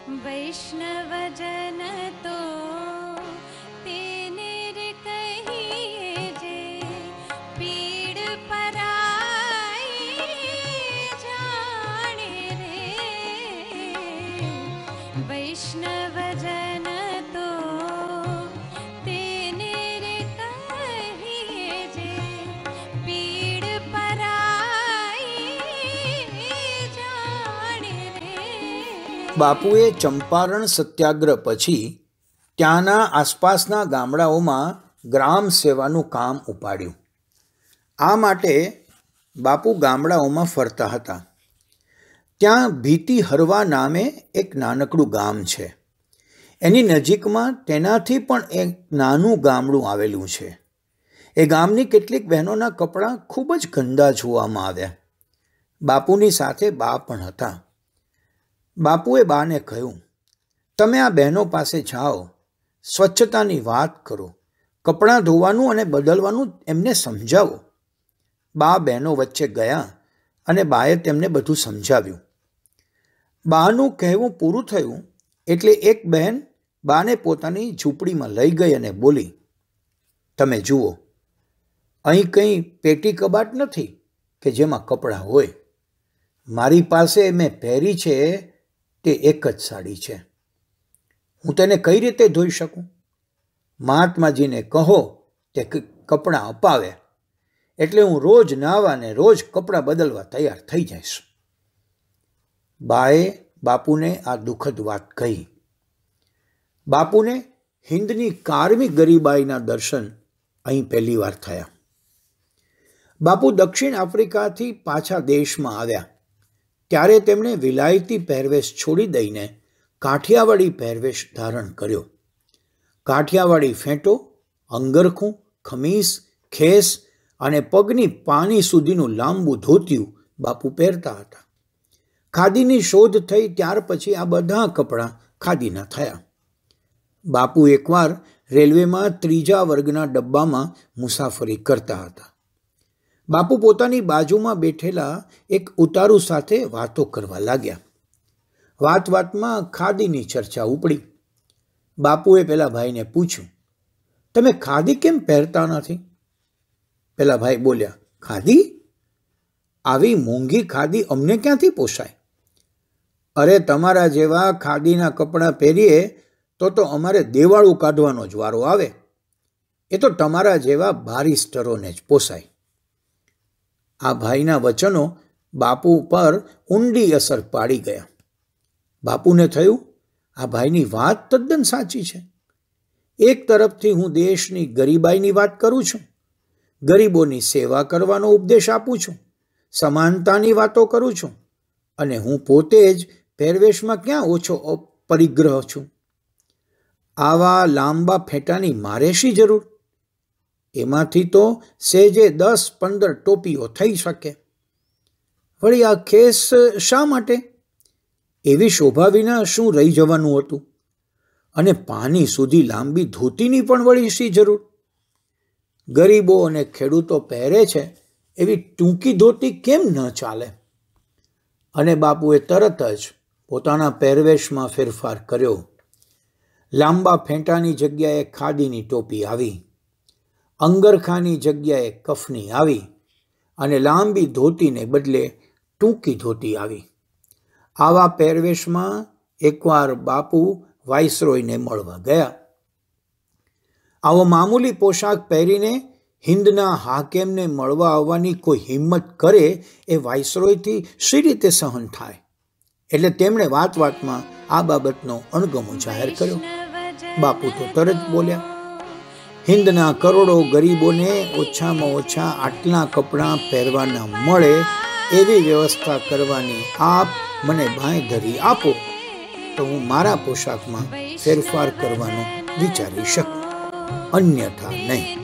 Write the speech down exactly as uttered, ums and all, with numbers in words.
वैष्णव जन तो तेने रे कहिए जे, पीड़ पराई जाने रे। वैष्णव जन तो तेने रे कहिए जे, पीड़ पराई जाने रे। બાપુએ ચંપારણ સત્યાગ્રહ પછી ત્યાંના આસપાસના ગામડાઓમાં ગ્રામ સેવાનું કામ ઉપાડ્યું. આ માટે બાપુ ગામડાઓમાં ફરતા હતા. ત્યાં ભીતીહરવા નામે એક નાનકડું ગામ છે. એની નજીકમાં તેનાથી પણ એક નાનું ગામડું આવેલું છે. એ ગામની કેટલીક બહેનોના કપડાં ખૂબ જ ગંદા જોવામાં આવ્યા. બાપુની સાથે બા પણ હતા. બાપુએ બાને કહ્યું, તમે આ બહેનો પાસે જાઓ, સ્વચ્છતાની વાત કરો, કપડાં ધોવાનું અને બદલવાનું એમને સમજાવો. બા બહેનો વચ્ચે ગયા અને બાએ તેમને બધું સમજાવ્યું. બાનું કહેવું પૂરું થયું એટલે એક બહેન બાને પોતાની ઝૂંપડીમાં લઈ ગઈ અને બોલી, તમે જુઓ, અહીં કંઈ પેટી કબાટ નથી કે જેમાં કપડાં હોય. મારી પાસે મેં પહેરી છે તે એક જ સાડી છે. હું તેને કઈ રીતે ધોઈ શકું? મહાત્માજીને કહો તે કપડાં અપાવે એટલે હું રોજ નાહવા ને રોજ કપડાં બદલવા તૈયાર થઈ જઈશ. બાએ બાપુને આ દુઃખદ વાત કહી. બાપુને હિન્દની કારમી ગરીબાઈના દર્શન અહીં પહેલી વાર થયા. બાપુ દક્ષિણ આફ્રિકાથી પાછા દેશમાં આવ્યા ત્યારે તેમણે વિલાયતી પહેરવેશ છોડી દઈને કાઠિયાવાડી પહેરવેશ ધારણ કર્યો. કાઠિયાવાડી ફેંટો, અંગરખું, ખમીસ, ખેસ અને પગની પાની સુધીનું લાંબુ ધોતિયું બાપુ પહેરતા હતા. ખાદીની શોધ થઈ ત્યાર પછી આ બધા કપડાં ખાદીના થયા. બાપુ એકવાર રેલવેમાં ત્રીજા વર્ગના ડબ્બામાં મુસાફરી કરતા હતા. બાપુ પોતાની બાજુમાં બેઠેલા એક ઉતારુ સાથે વાતો કરવા લાગ્યા. વાત વાતમાં ખાદીની ચર્ચા ઉપડી. બાપુએ પેલા ભાઈને પૂછ્યું, તમે ખાદી કેમ પહેરતા નથી? પેલા ભાઈ બોલ્યા, ખાદી? આવી મોંઘી ખાદી અમને ક્યાંથી પોસાય? અરે તમારા જેવા ખાદીના કપડાં પહેરીએ તો તો અમારે દેવાળું કાઢવાનો જ વારો આવે. એ તો તમારા જેવા બારિસ્ટરોને જ પોસાય. આ ભાઈના વચનો બાપુ પર ઊંડી અસર પાડી ગયા. બાપુને થયું, આ ભાઈની વાત તદ્દન સાચી છે. એક તરફથી હું દેશની ગરીબાઈની વાત કરું છું, ગરીબોની સેવા કરવાનો ઉપદેશ આપું છું, સમાનતાની વાતો કરું છું, અને હું પોતે જ પહેરવેશમાં ક્યાં ઓછો પરિગ્રહ છું. આવા લાંબા ફેંટાની મારે શી જરૂર? એમાંથી તો સેજે દસ પંદર ટોપીઓ થઈ શકે. વળી આ ખેસ શા માટે? એવી શોભા વિના શું રહી જવાનું હતું? અને પાની સુધી લાંબી ધોતીની પણ વળી શી જરૂર? ગરીબો અને ખેડૂતો પહેરે છે એવી ટૂંકી ધોતી કેમ ન ચાલે? અને બાપુએ તરત જ પોતાના પહેરવેશમાં ફેરફાર કર્યો. લાંબા ફેંટાની જગ્યાએ ખાદીની ટોપી આવી, અંગરખાની જગ્યાએ કફની આવી અને લાંબી ધોતીને બદલે ટૂંકી ધોતી આવી. આવા પહેરવેશમાં એકવાર બાપુ વાઇસરોયને મળવા ગયા. આવો મામૂલી પોશાક પહેરીને હિન્દના હાકેમને મળવા આવવાની કોઈ હિંમત કરે એ વાઇસરોયથી શી રીતે સહન થાય? એટલે તેમણે વાત વાતમાં આ બાબતનો અણગમો જાહેર કર્યો. બાપુ તો તરત બોલ્યા, હિન્દના કરોડો ગરીબોને ઓછામાં ઓછા આટલા કપડાં પહેરવાના મળે એવી વ્યવસ્થા કરવાની આપ મને બાંયધરી આપો તો હું મારા પોશાકમાં ફેરફાર કરવાનું વિચારી શકું, અન્યથા નહીં.